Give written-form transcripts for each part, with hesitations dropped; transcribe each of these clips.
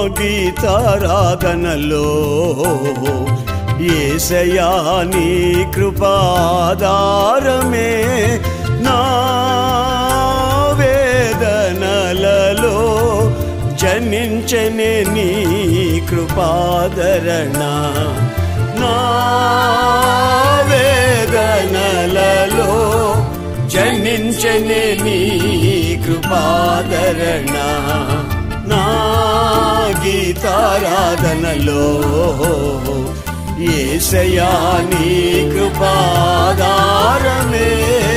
గీతారాధనలో యేసయ్యా నీ కృపాధారమే నా వేదనలలో జనించనే నీ కృపాదరణ నా వేదనలలో జనించనే నీ కృపాదరణ నా గీతారాధనలో యేసయ్యా నీ కృపాధారమే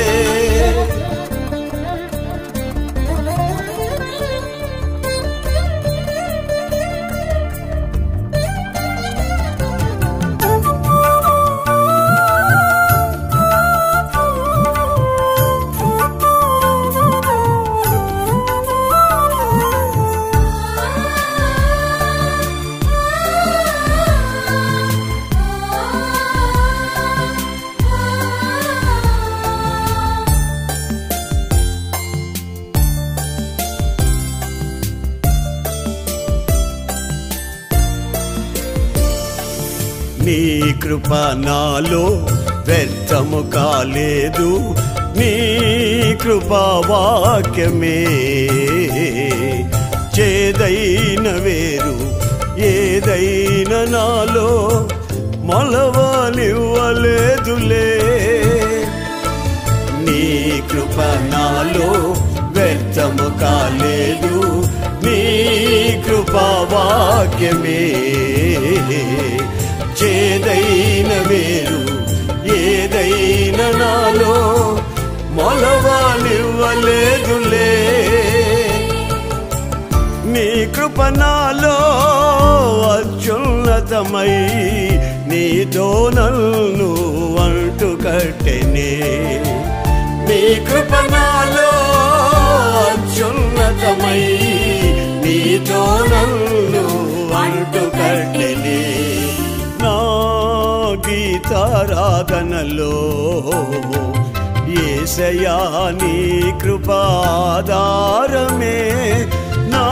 నీ కృప నాలో వ్యర్థము కాలేదు నీ కృపా వాక్యమే చేదైన వేరు ఏదైన నాలో మొలవనివ్వలేదులే నీ కృప నాలో వ్యర్థము కాలేదు నీ కృపా వాక్యమే చేదైన వేరు ఏదైన నాలో మొలవనివ్వలేదులే నీ కృప నాలో అత్యున్నతమై నీతో నన్ను అంటుకట్టెనే నీ కృప నాలో అత్యున్నతమై నీతో నన్ను అంటుకట్టెనే నా గీతారాధనలో యేసయ్యా నీ కృపాధారమే నా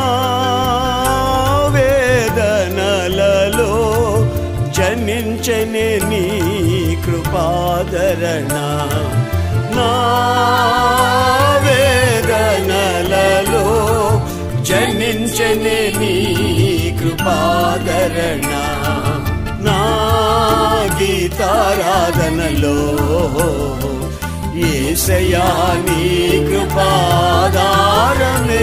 వేదనలలో జనించనే నీ కృపాదరణ నా వేదనలలో జనించనే నీ కృపాదరణ నా గీతారాధనలో యేసయ్యా నీ కృపాధారమే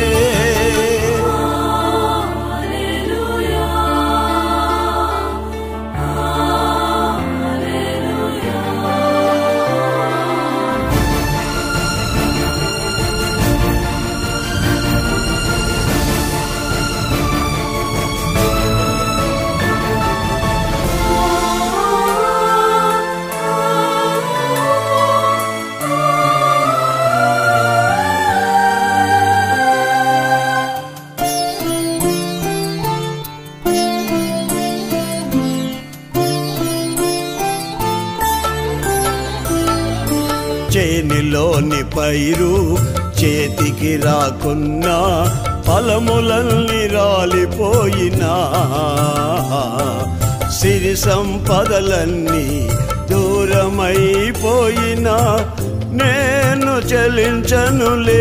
చేనిలోని పైరు చేతికి రాకున్నా ఫలములన్నీ రాలిపోయినా సిరి సంపదలన్నీ దూరమైపోయినా నేను చెలించనులే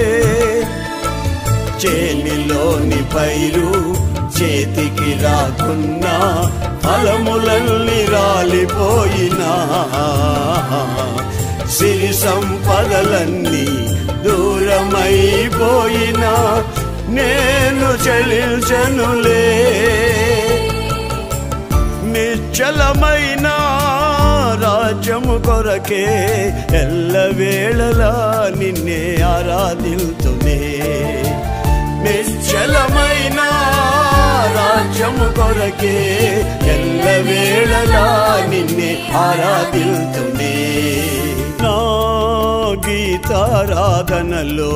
చేనిలోని పైరు చేతికి రాకున్నా ఫలములన్నీ రాలిపోయినా సిరి సంపదలన్నీ దూరమైపోయినా నేను చెలించనులే నిశ్చలమైన రాజ్యము కొరకే ఎల్లవేళలా నిన్నే ఆరాధిల్తునే నిశ్చలమైన రాజ్యము కొరకే ఎల్లవేళలా నిన్నే ఆరాధిల్తునే నా గీతారాధనలో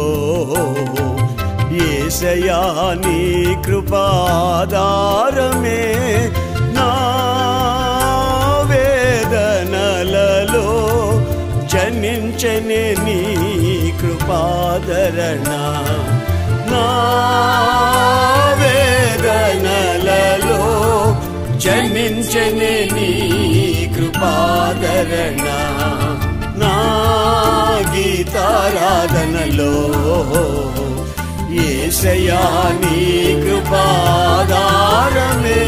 యేసయ్యా నీ కృపాధారమే నా వేదనలలో జనించనే నీ కృపాదరణ నా వేదనలలో జనించెనే నీ కృపాదరణ నా గీతారాధనలో యేసయ్యా నీ కృపాధారమే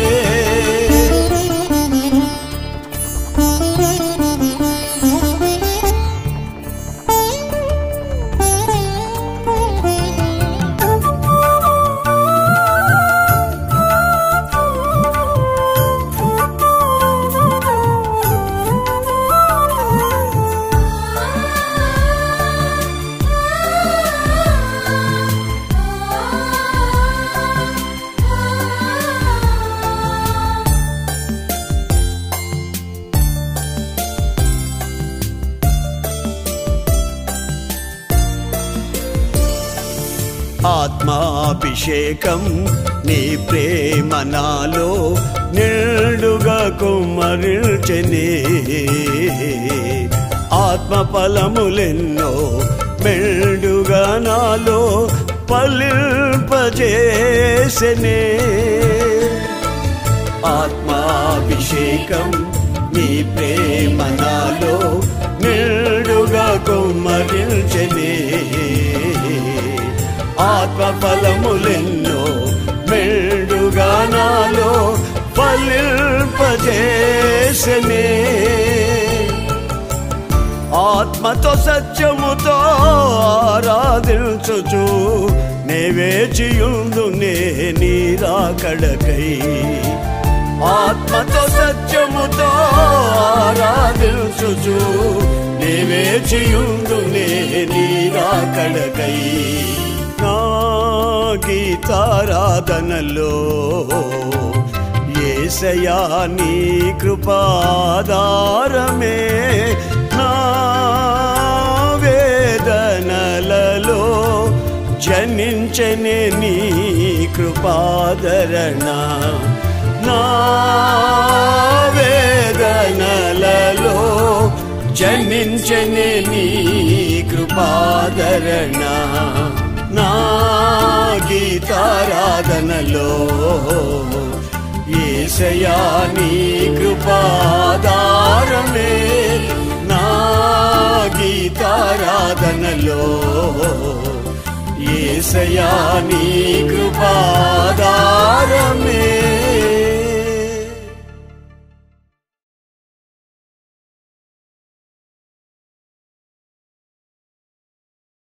ఆత్మాభిషేకం నీ ప్రేమ నాలో నిండుగా కుమ్మరించెనే ఆత్మ ఫలములెన్నో మెండుగా నాలో ఫలింపజేసెనే ఆత్మాభిషేకం నీ ప్రేమ నాలో నిండుగా కుమ్మరించెనే ఆత్మ ఫలములెన్నో మెండుగా నాలో ఫలింపజేసెనే ఆత్మతో సత్యముతో ఆరాధించుచు నే వేచియుందునే నీ రాకడకై ఆత్మతో సత్యముతో ఆరాధించుచు నే వేచియుందునే నీ రాకడకై నా గీతారాధనలో యేసయ్యా నీ కృపాధారమే నా వేదనలలో జనించెనే నీ కృపాధరణ నా వేదనలలో జనించెనే నీ కృపాధరణ నా గీతారాధనలో యేసయ్యా నీ కృపాధారమే నా గీతారాధనలో యేసయ్యా నీ కృపాధారమే